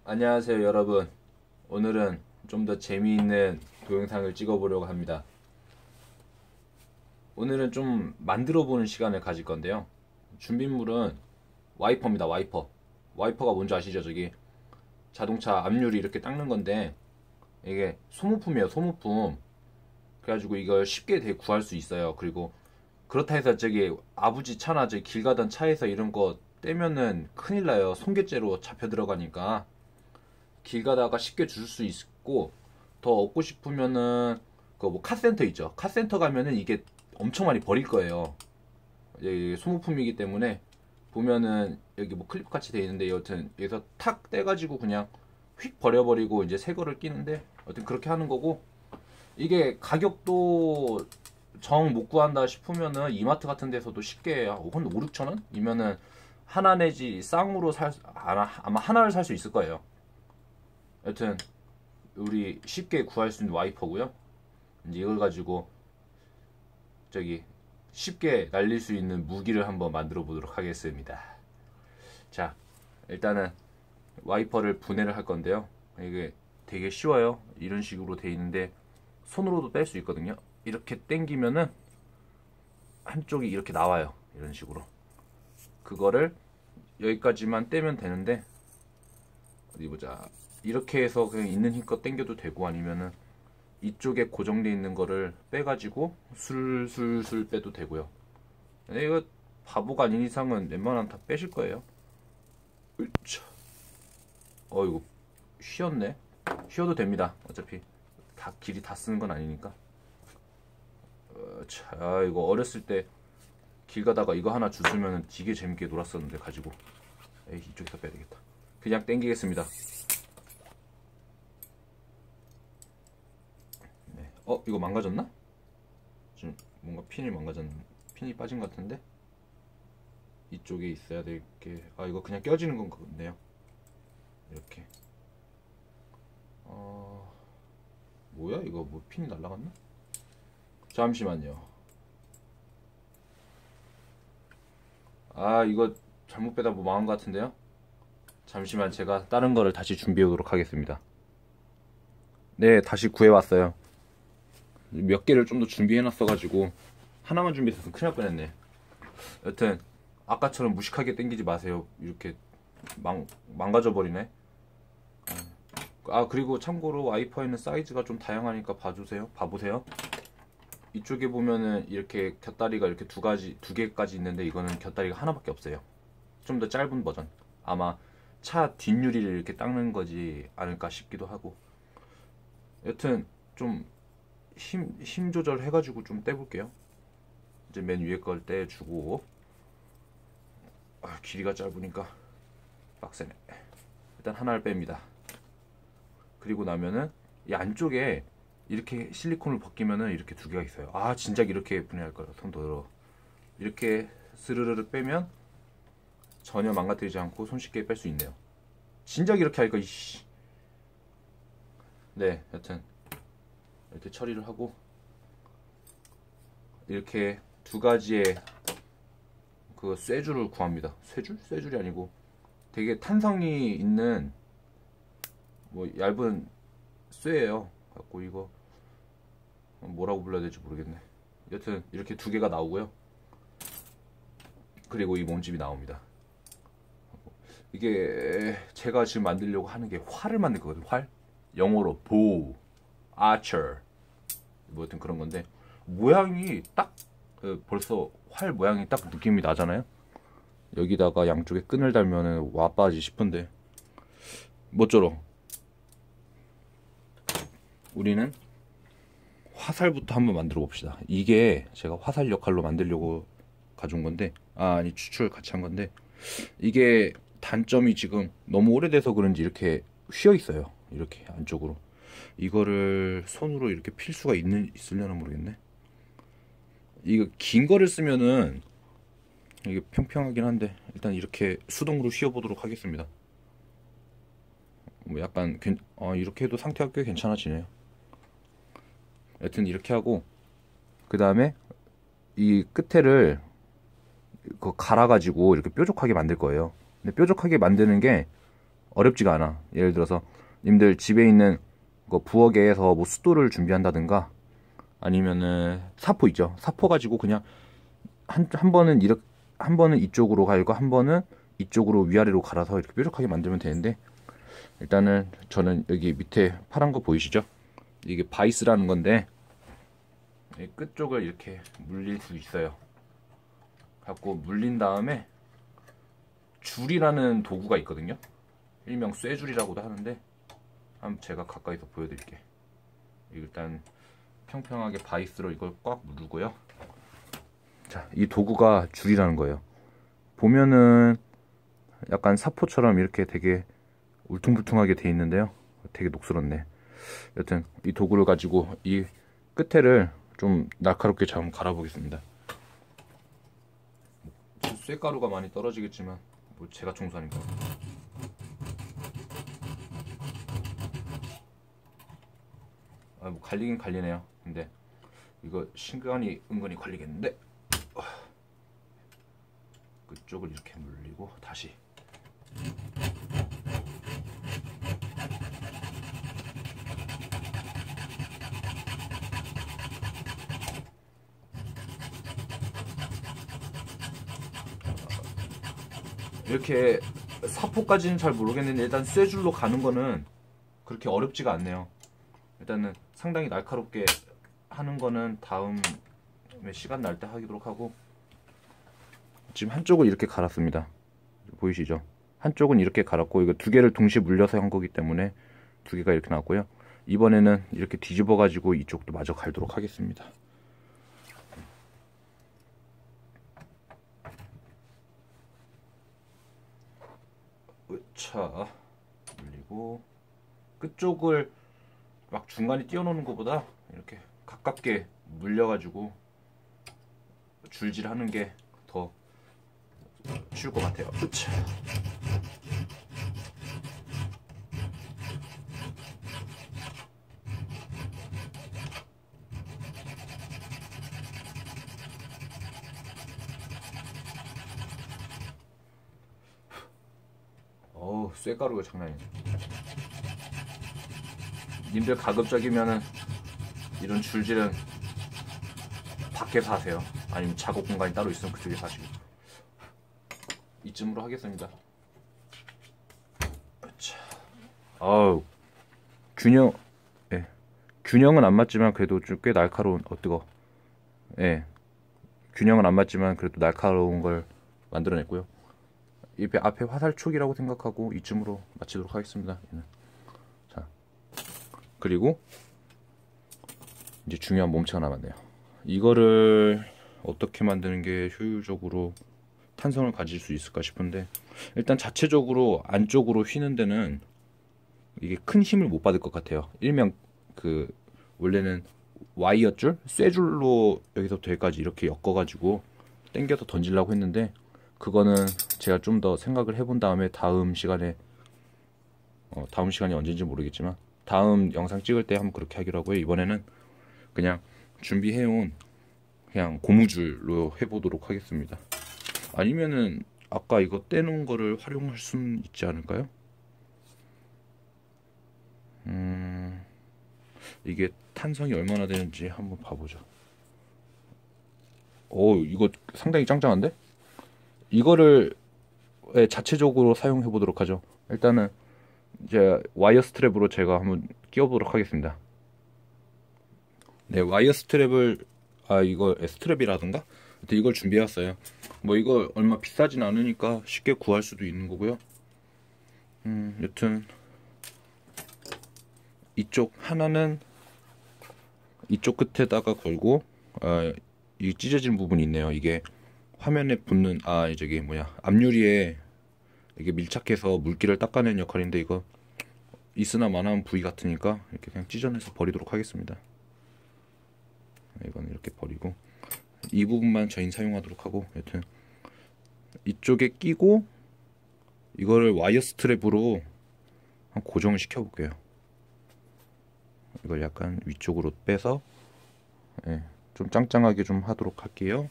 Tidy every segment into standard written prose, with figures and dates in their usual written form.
안녕하세요 여러분. 오늘은 좀 더 재미있는 동영상을 찍어보려고 합니다. 오늘은 좀 만들어보는 시간을 가질 건데요. 준비물은 와이퍼입니다. 와이퍼가 뭔지 아시죠? 저기 자동차 앞유리 이렇게 닦는 건데 이게 소모품이에요. 소모품. 그래가지고 이걸 쉽게 구할 수 있어요. 그리고 그렇다 해서 저기 아버지 차나 저기 길 가던 차에서 이런 거 떼면은 큰일 나요. 손괴죄로 잡혀 들어가니까 길 가다가 쉽게 줄 수 있고, 더 얻고 싶으면은 그 뭐 카센터 있죠. 카센터 가면은 이게 엄청 많이 버릴 거예요. 이게 소모품이기 때문에 보면은 여기 뭐 클립 같이 돼 있는데 여튼 여기서 탁 떼가지고 그냥 휙 버려버리고 이제 새 거를 끼는데, 여튼 그렇게 하는 거고, 이게 가격도 정 못 구한다 싶으면은 이마트 같은 데서도 쉽게 한 5, 6천 원이면은 하나 내지 쌍으로 아마 하나를 살 수 있을 거예요. 여튼 우리 쉽게 구할 수 있는 와이퍼고요. 이제 이걸 가지고 저기 쉽게 날릴 수 있는 무기를 한번 만들어 보도록 하겠습니다. 자, 일단은 와이퍼를 분해를 할 건데요. 이게 되게 쉬워요. 이런 식으로 돼 있는데 손으로도 뺄 수 있거든요. 이렇게 당기면은 한쪽이 이렇게 나와요. 이런 식으로. 그거를 여기까지만 떼면 되는데, 어디 보자. 이렇게 해서 그냥 있는 힘껏 당겨도 되고, 아니면은 이쪽에 고정되어 있는 거를 빼가지고 술술술 빼도 되고요. 근데 이거 바보가 아닌 이상은 웬만하면 다 빼실 거예요. 으차. 이거 휘었네. 휘어도 됩니다. 어차피 다 길이 다 쓰는 건 아니니까. 자, 이거 어렸을 때 길 가다가 이거 하나 주스면 되게 재밌게 놀았었는데 가지고. 에이, 이쪽에서 빼야 되겠다. 그냥 당기겠습니다. 네. 이거 망가졌나? 지금 뭔가 핀이 빠진 것 같은데? 이쪽에 있어야 될 게, 이거 그냥 껴지는 건 같네요. 이렇게. 뭐야? 이거 뭐 핀이 날라갔나? 잠시만요. 이거 잘못 빼다 뭐 망한 것 같은데요? 잠시만, 제가 다른 거를 다시 준비해 오도록 하겠습니다. 네, 다시 구해왔어요. 몇 개를 좀 더 준비해 놨어가지고 하나만 준비했으면 큰일 날 뻔했네. 여튼 아까처럼 무식하게 당기지 마세요. 이렇게 망가져 버리네. 그리고 참고로 와이퍼에는 사이즈가 좀 다양하니까 봐보세요. 이쪽에 보면은 이렇게 곁다리가 이렇게 두 개까지 있는데, 이거는 곁다리가 하나밖에 없어요. 좀 더 짧은 버전. 아마 차 뒷유리를 이렇게 닦는 거지 않을까 싶기도 하고. 여튼 좀 힘 조절 해가지고 좀 떼볼게요. 이제 맨 위에 걸 떼주고. 길이가 짧으니까 빡세네. 일단 하나를 뺍니다. 그리고 나면은 이 안쪽에 이렇게 실리콘을 벗기면은 이렇게 두 개가 있어요. 진작 이렇게 분해할 거라. 손 더러. 이렇게 스르르르 빼면 전혀 망가뜨리지 않고 손쉽게 뺄 수 있네요. 진작 이렇게 할까, 이씨. 네, 여튼 이렇게 처리를 하고, 이렇게 두 가지의 그 쇠줄을 구합니다. 쇠줄이 아니고 되게 탄성이 있는 뭐 얇은 쇠예요. 갖고 이거 뭐라고 불러야 될지 모르겠네. 여튼 이렇게 두 개가 나오고요. 그리고 이 몸집이 나옵니다. 이게 제가 지금 만들려고 하는 게 활을 만들 거거든요. 활. 영어로 bow, archer. 뭐 여튼 그런 건데, 모양이 딱 벌써 활 모양이 딱 느낌이 나잖아요. 여기다가 양쪽에 끈을 달면은 와빠지 싶은데, 뭐쪼록 우리는 화살부터 한번 만들어 봅시다. 이게 제가 화살 역할로 만들려고 가져온 건데, 아니 추출 같이 한 건데, 이게 단점이 지금 너무 오래돼서 그런지 이렇게 휘어 있어요. 이렇게 안쪽으로. 이거를 손으로 이렇게 필 수가 있으려나 모르겠네. 이거 긴 거를 쓰면은 이게 평평하긴 한데, 일단 이렇게 수동으로 휘어 보도록 하겠습니다. 뭐 약간 이렇게 해도 상태가 꽤 괜찮아지네요. 여튼 이렇게 하고, 그 다음에 이 끝에를 갈아가지고 이렇게 뾰족하게 만들 거예요. 근데 뾰족하게 만드는 게 어렵지가 않아. 예를 들어서 님들 집에 있는 거 부엌에서 뭐 숫도를 준비한다든가 아니면은 사포 있죠. 사포 가지고 그냥 한 번은 이렇게 한 번은 이쪽으로 갈고 한 번은 이쪽으로 위아래로 갈아서 이렇게 뾰족하게 만들면 되는데, 일단은 저는 여기 밑에 파란 거 보이시죠? 이게 바이스라는 건데 이 끝쪽을 이렇게 물릴 수 있어요. 갖고 물린 다음에 줄이라는 도구가 있거든요. 일명 쇠줄이라고도 하는데 한번 제가 가까이서 보여드릴게. 일단 평평하게 바이스로 이걸 꽉 누르고요. 자, 이 도구가 줄이라는 거예요. 보면은 약간 사포처럼 이렇게 되게 울퉁불퉁하게 돼 있는데요. 되게 녹슬었네. 여튼 이 도구를 가지고 이 끝에를 좀 날카롭게 잘 한번 갈아보겠습니다. 쇠가루가 많이 떨어지겠지만 뭐 제가 청소하니까. 아, 뭐 갈리긴 갈리네요. 근데 이거 시간이 은근히 걸리겠는데. 그쪽을 이렇게 물리고 다시. 이렇게 사포까지는 잘 모르겠는데 일단 쇠줄로 가는 거는 그렇게 어렵지가 않네요. 일단은 상당히 날카롭게 하는 거는 다음에 시간 날 때 하도록 하고, 지금 한쪽을 이렇게 갈았습니다. 보이시죠? 한쪽은 이렇게 갈았고 이거 두 개를 동시에 물려서 한 거기 때문에 두 개가 이렇게 나왔고요. 이번에는 이렇게 뒤집어 가지고 이쪽도 마저 갈도록 하겠습니다. 자, 물리고 끝쪽을 막 중간에 띄워놓는 것보다 이렇게 가깝게 물려가지고 줄질하는 게 더 쉬울 것 같아요. 으차. 어우, 쇠가루가 장난이네. 님들 가급적이면은 이런 줄질은 밖에서 하세요. 아니면 작업 공간이 따로 있으면 그쪽에서 하시고. 이쯤으로 하겠습니다. 아우, 균형은 안 맞지만 그래도 좀 꽤 날카로운, 뜨거. 균형은 안 맞지만 그래도 날카로운 걸 만들어냈고요. 이 앞에 화살촉이라고 생각하고 이쯤으로 마치도록 하겠습니다. 얘는. 자, 그리고 이제 중요한 몸체가 남았네요. 이거를 어떻게 만드는 게 효율적으로 탄성을 가질 수 있을까 싶은데, 일단 자체적으로 안쪽으로 휘는 데는 이게 큰 힘을 못 받을 것 같아요. 일명 그 원래는 와이어줄, 쇠줄로 여기서부터 여기까지 이렇게 엮어가지고 당겨서 던지려고 했는데, 그거는 제가 좀 더 생각을 해본 다음에 다음 시간이 언제인지 모르겠지만 다음 영상 찍을 때 한번 그렇게 하기로 하고요. 이번에는 그냥 준비해온 그냥 고무줄로 해보도록 하겠습니다. 아니면은 아까 이거 떼놓은 거를 활용할 수는 있지 않을까요? 이게 탄성이 얼마나 되는지 한번 봐보죠. 오, 이거 상당히 짱짱한데? 이거를 자체적으로 사용해 보도록 하죠. 일단은 이제 와이어 스트랩으로 제가 한번 끼워 보도록 하겠습니다. 네, 와이어 스트랩을 이거 스트랩이라든가 이걸 준비해 왔어요. 뭐 이거 얼마 비싸진 않으니까 쉽게 구할 수도 있는 거고요. 여튼 이쪽 하나는 이쪽 끝에다가 걸고, 이 찢어진 부분이 있네요. 이게 화면에 붙는 저기 앞유리에 이게 밀착해서 물기를 닦아내는 역할인데, 이거 있으나 마나한 부위 같으니까 이렇게 그냥 찢어내서 버리도록 하겠습니다. 이건 이렇게 버리고 이 부분만 저희는 사용하도록 하고, 여튼 이쪽에 끼고 이거를 와이어 스트랩으로 고정을 시켜 볼게요. 이걸 약간 위쪽으로 빼서 좀 짱짱하게 좀 하도록 할게요.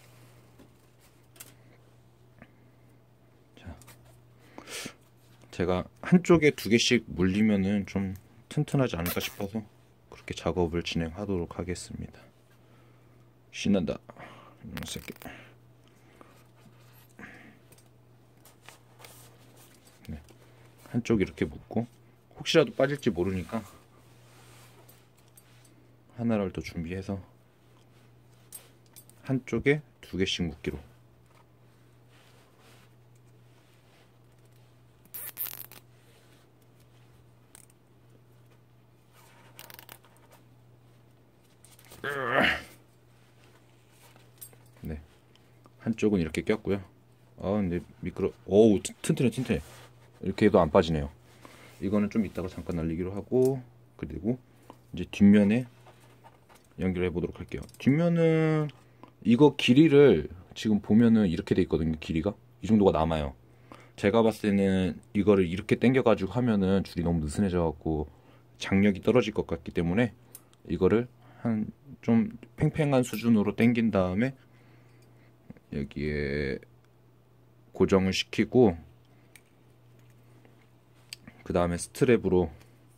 제가 한쪽에 2개씩 물리면은 좀 튼튼하지 않을까 싶어서 그렇게 작업을 진행하도록 하겠습니다. 신난다. 이 새끼. 네. 한쪽 이렇게 묶고 혹시라도 빠질지 모르니까 하나를 더 준비해서 한쪽에 2개씩 묶기로. 네, 한쪽은 이렇게 꼈고요. 근데 미끄러. 오우, 튼튼해. 이렇게 해도 안 빠지네요. 이거는 좀 이따가 잠깐 날리기로 하고, 그리고 이제 뒷면에 연결해 보도록 할게요. 뒷면은 이거 길이를 지금 보면은 이렇게 돼 있거든요. 길이가 이 정도가 남아요. 제가 봤을 때는 이거를 이렇게 당겨 가지고 하면은 줄이 너무 느슨해져 갖고 장력이 떨어질 것 같기 때문에 이거를 한 좀 팽팽한 수준으로 당긴 다음에 여기에 고정을 시키고, 그 다음에 스트랩으로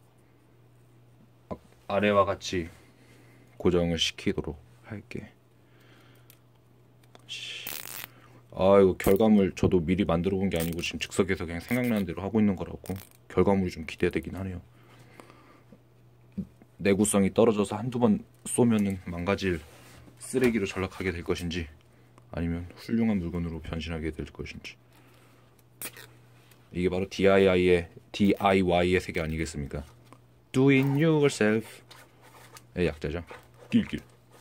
아래와 같이 고정을 시키도록 할게. 이거 결과물 저도 미리 만들어 본 게 아니고 지금 즉석에서 그냥 생각나는 대로 하고 있는 거라고 결과물이 좀 기대되긴 하네요. 내구성이 떨어져서 한두 번 쏘면은 망가질 쓰레기로 전락하게 될 것인지 아니면 훌륭한 물건으로 변신하게 될 것인지. 이게 바로 DIY의 세계 아니겠습니까? Do it yourself의 약자죠. 길길.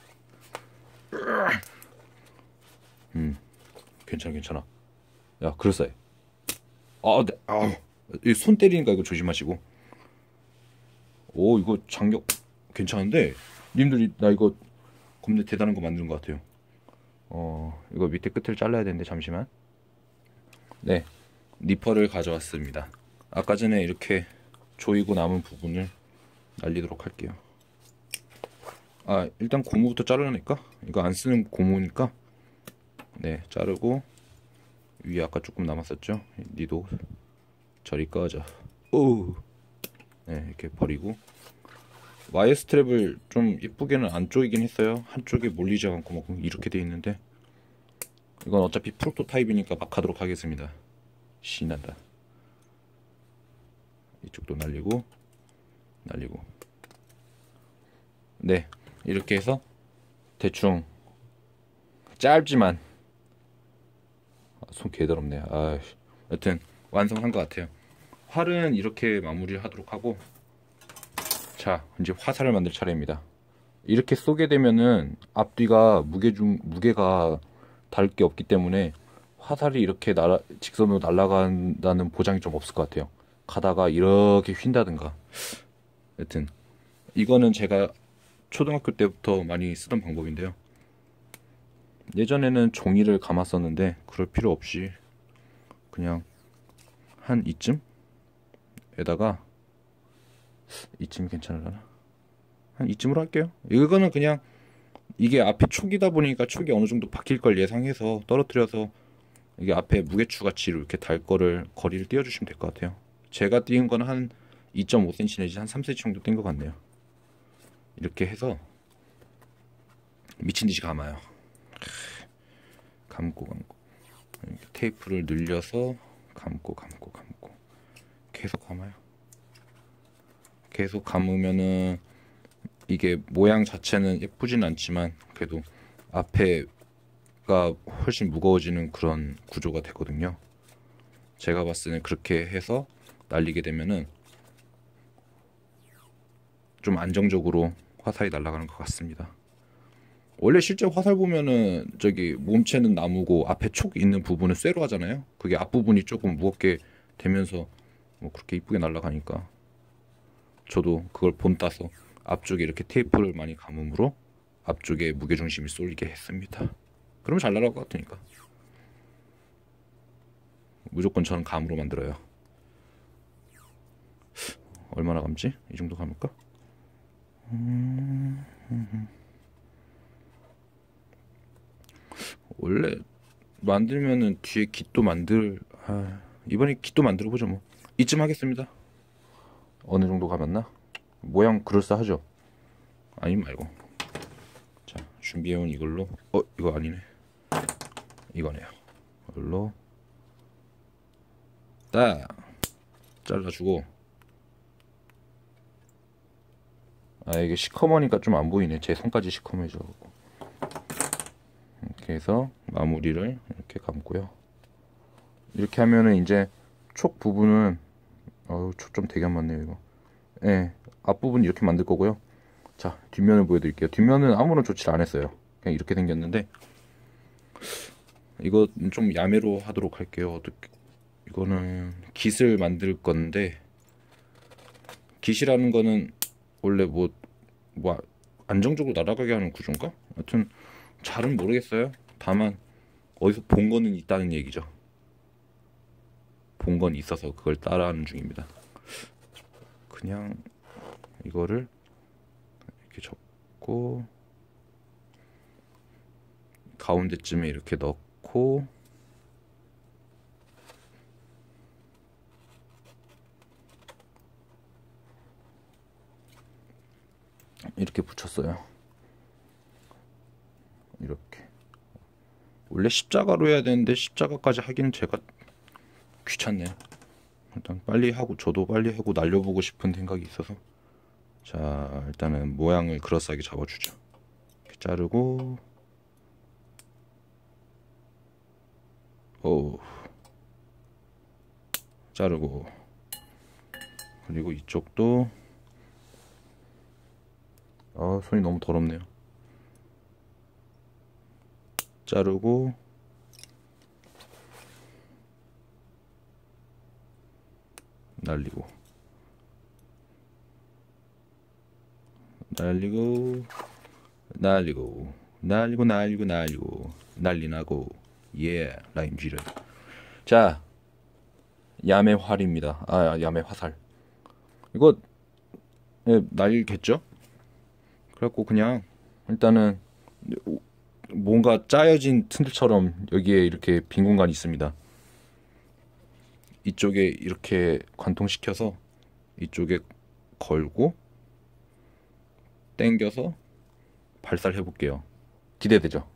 괜찮아. 야, 그럴싸해. 네. 손 때리니까 이거 조심하시고. 오, 이거 장력 괜찮은데? 님들, 나 이거 겁내 대단한 거 만드는 것 같아요. 이거 밑에 끝을 잘라야 되는데, 잠시만. 네, 니퍼를 가져왔습니다. 아까 전에 이렇게 조이고 남은 부분을 날리도록 할게요. 일단 고무부터 자르니까, 이거 안 쓰는 고무니까, 네, 자르고, 위에 아까 조금 남았었죠? 니도 저리 꺼져. 네, 이렇게 버리고, 와이어 스트랩을 좀 예쁘게는 안 조이긴 했어요. 한쪽에 몰리지 않고 막 이렇게 돼 있는데, 이건 어차피 프로토타입이니까 막 하도록 하겠습니다. 신난다. 이쪽도 날리고. 네, 이렇게 해서 대충 짧지만 손 개더럽네. 여튼 완성한 것 같아요. 활은 이렇게 마무리를 하도록 하고, 자, 이제 화살을 만들 차례입니다. 이렇게 쏘게 되면은 앞뒤가 무게가 다를 게 없기 때문에 화살이 이렇게 직선으로 날아간다는 보장이 좀 없을 것 같아요. 가다가 이렇게 휜다든가. 여튼 이거는 제가 초등학교 때부터 많이 쓰던 방법인데요. 예전에는 종이를 감았었는데 그럴 필요 없이 그냥 한 이쯤에다가, 이쯤이 괜찮으려나? 한 이쯤으로 할게요. 이거는 그냥 이게 앞에 촉이다 보니까 촉이 어느 정도 박힐 걸 예상해서 떨어뜨려서 이게 앞에 무게추 같이 이렇게 달 거를 거리를 띄워주시면 될 것 같아요. 제가 띄운 거는 한 2.5cm 내지 한 3cm 정도 띄운 것 같네요. 이렇게 해서 미친 듯이 감아요. 감고 테이프를 늘려서 감고 계속 감아요. 계속 감으면은 이게 모양 자체는 예쁘진 않지만 그래도 앞에가 훨씬 무거워지는 그런 구조가 되거든요. 제가 봤을 때는 그렇게 해서 날리게 되면은 좀 안정적으로 화살이 날아가는 것 같습니다. 원래 실제 화살 보면은 저기 몸체는 나무고 앞에 촉 있는 부분은 쇠로 하잖아요. 그게 앞부분이 조금 무겁게 되면서 뭐 그렇게 이쁘게 날아가니까 저도 그걸 본따서 앞쪽에 이렇게 테이프를 많이 감음으로 앞쪽에 무게중심이 쏠리게 했습니다. 그러면 잘 날아갈 것 같으니까 무조건 저는 감으로 만들어요. 얼마나 감지? 이 정도 감을까? 원래 만들면은 뒤에 깃도 이번에 깃도 만들어 보죠 뭐. 이쯤 하겠습니다. 어느 정도 감았나? 모양 그럴싸하죠? 아니 말고. 자, 준비해온 이걸로 이거 아니네. 이거네요. 이걸로 딱 잘라주고. 이게 시커머니까 좀 안 보이네. 제 손까지 시커매져. 이렇게 해서 마무리를 이렇게 감고요. 이렇게 하면은 이제 촉 부분은 촉 좀 되게 안 맞네요 이거. 예, 앞부분 이렇게 만들 거고요. 자, 뒷면을 보여드릴게요. 뒷면은 아무런 조치를 안 했어요. 그냥 이렇게 생겼는데 이거 좀 야매로 하도록 할게요. 어떻게? 이거는 깃을 만들 건데, 깃이라는 거는 원래 뭐 안정적으로 날아가게 하는 구조인가? 하여튼 잘은 모르겠어요. 다만 어디서 본 거는 있다는 얘기죠. 본 건 있어서 그걸 따라하는 중입니다. 그냥 이거를 이렇게 접고 가운데쯤에 이렇게 넣고 이렇게 붙였어요. 이렇게. 원래 십자가로 해야 되는데 십자가까지 하기는 제가 귀찮네요. 일단 빨리 하고, 저도 빨리 하고 날려보고 싶은 생각이 있어서. 자, 일단은 모양을 그럴싸하게 잡아주죠. 이렇게 자르고, 자르고, 그리고 이쪽도 손이 너무 더럽네요. 자르고, 날리고, 날리고, 날리고, 날리고, 날리고, 날리고, 난리나고. 예, 라임 쥐를. 자, 야매 활입니다. 야매 화살. 이거 날겠죠? 그래갖고 그냥 일단은 뭔가 짜여진 틈들처럼 여기에 이렇게 빈 공간이 있습니다. 이쪽에 이렇게 관통시켜서 이쪽에 걸고 당겨서 발사를 해볼게요. 기대되죠?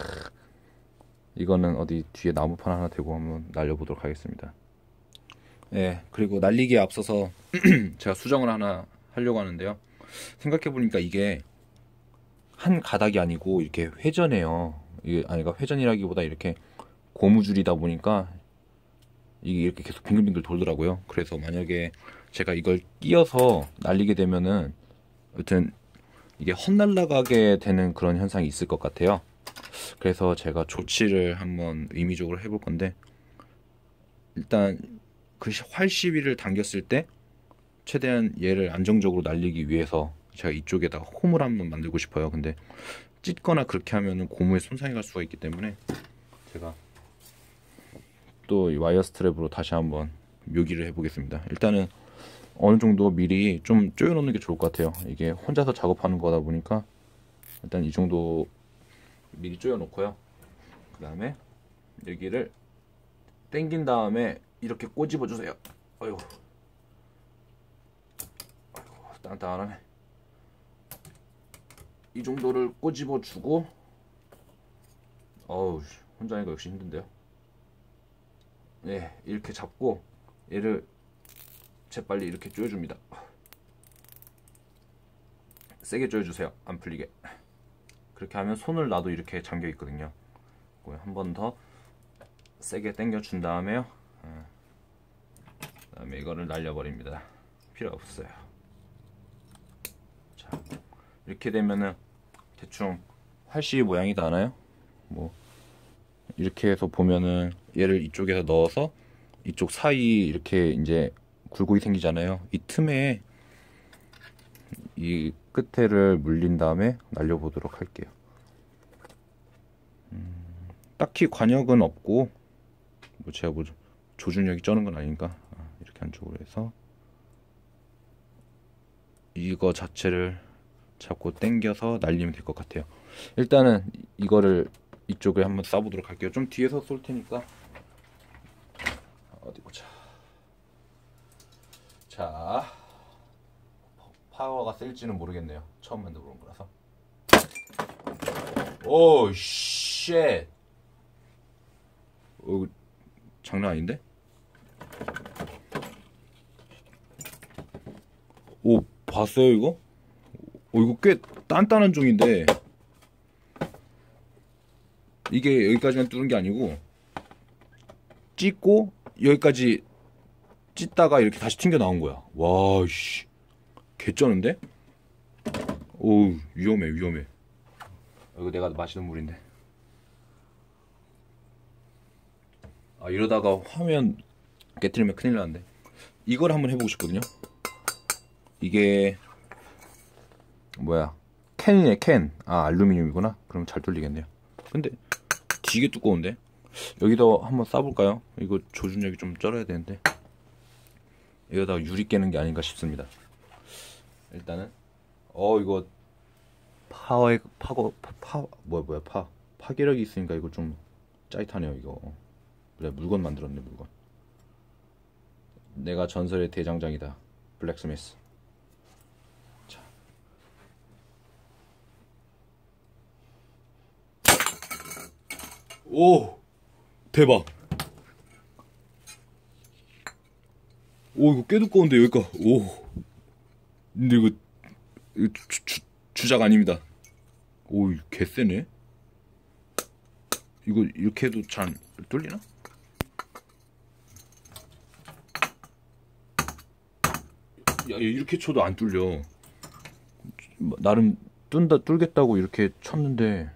이거는 어디 뒤에 나무판 하나 대고 한번 날려보도록 하겠습니다. 네, 그리고 날리기에 앞서서 제가 수정을 하나 하려고 하는데요. 생각해보니까 이게 한 가닥이 아니고 이렇게 회전해요. 이게 아니가 회전이라기보다 이렇게 고무줄이다 보니까 이게 이렇게 계속 빙글빙글 돌더라고요. 그래서 만약에 제가 이걸 끼워서 날리게 되면은 여튼 이게 헛날라가게 되는 그런 현상이 있을 것 같아요. 그래서 제가 조치를 한번 의미적으로 해볼 건데, 일단 그 활 시위를 당겼을 때 최대한 얘를 안정적으로 날리기 위해서 제가 이쪽에다가 홈을 한번 만들고 싶어요. 근데 찢거나 그렇게 하면은 고무에 손상이 갈 수가 있기 때문에 제가 또 이 와이어 스트랩으로 다시 한번 묘기를 해보겠습니다. 일단은 어느 정도 미리 좀 조여놓는 게 좋을 것 같아요. 이게 혼자서 작업하는 거다 보니까 일단 이 정도 미리 조여놓고요. 그 다음에 여기를 당긴 다음에 이렇게 꼬집어 주세요. 아이고, 단단하네. 이 정도를 꼬집어 주고, 혼자 하니까 역시 힘든데요. 네, 이렇게 잡고 얘를 재빨리 이렇게 조여줍니다. 세게 조여주세요. 안 풀리게. 그렇게 하면 손을 놔도 이렇게 잠겨 있거든요. 한 번 더 세게 당겨 준 다음에요. 그 다음에 이거를 날려버립니다. 필요 없어요. 자, 이렇게 되면은 대충 활시 모양이 나나요? 뭐 이렇게 해서 보면은 얘를 이쪽에서 넣어서 이쪽 사이 이렇게 이제 굴곡이 생기잖아요. 이 틈에 이 끝에를 물린 다음에 날려보도록 할게요. 딱히 관역은 없고, 뭐 제가 뭐 조준력이 쩌는 건 아니니까 이렇게 안쪽으로 해서 이거 자체를 잡고 당겨서 날리면 될 것 같아요. 일단은 이거를 이쪽에 한번 쏴보도록 할게요. 좀 뒤에서 쏠 테니까. 어디 보자. 자, 파워가 셀지는 모르겠네요. 처음 만들어본 거라서. 오, 쉣. 장난 아닌데? 오, 봤어요 이거? 이거 꽤 단단한 종인데 이게 여기까지만 뚫은 게 아니고 찢고 여기까지 찢다가 이렇게 다시 튕겨 나온 거야. 와, 씨, 개쩌는데? 오, 위험해. 이거 내가 마시는 물인데. 아, 이러다가 화면 깨트리면 큰일 나는데. 이걸 한번 해보고 싶거든요. 이게 뭐야, 캔이네, 캔. 아, 알루미늄이구나. 그럼 잘 뚫리겠네요. 근데 되게 두꺼운데. 여기다 한번 싸볼까요? 이거 조준력이 좀 쩔어야 되는데. 여기다가 유리 깨는 게 아닌가 싶습니다. 일단은 이거 파괴력이 있으니까 이거 좀 짜릿하네요. 이거 그래, 물건 만들었네. 물건. 내가 전설의 대장장이다. 블랙스미스. 자, 오, 대박. 오, 이거 꽤 두꺼운데 여기가. 오, 근데 이거 주작 아닙니다. 오, 개쎄네. 이거 이렇게 해도 잘 안 뚫리나? 야, 이렇게 쳐도 안 뚫려. 나름 뚫겠다고 이렇게 쳤는데.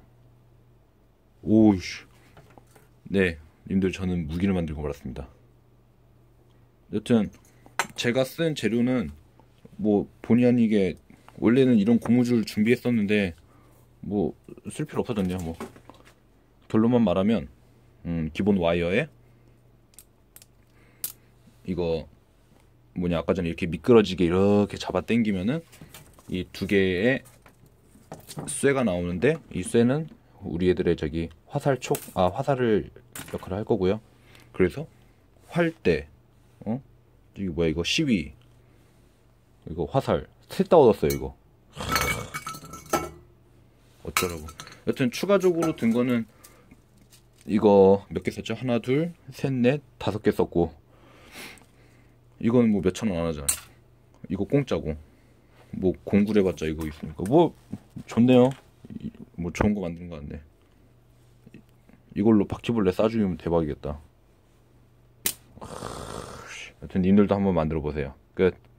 오우씨. 네, 님들, 저는 무기를 만들고 말았습니다. 여튼 제가 쓴 재료는 뭐 본의 아니게 원래는 이런 고무줄 준비했었는데 뭐 쓸 필요 없어졌네요. 뭐 결론만 말하면 기본 와이어에 이거 뭐냐, 아까 전에 이렇게 미끄러지게 이렇게 잡아 당기면은 이 두 개의 쇠가 나오는데, 이 쇠는 우리 애들의 저기 화살을 역할을 할 거고요. 그래서 활대, 이거 뭐야, 이거 시위, 이거 화살 셋 다 얻었어요. 이거 어쩌라고. 여튼 추가적으로 든 거는 이거 몇 개 썼죠? 하나, 둘, 셋, 넷, 5개 썼고, 이건 뭐 몇천 원 안 하잖아. 이거 공짜고, 뭐 공구해봤자 이거 있으니까 뭐 좋네요. 뭐 좋은 거 만드는 거 같네. 이걸로 바퀴벌레 쏴죽이면 대박이겠다. 여튼 님들도 한번 만들어 보세요. 끝.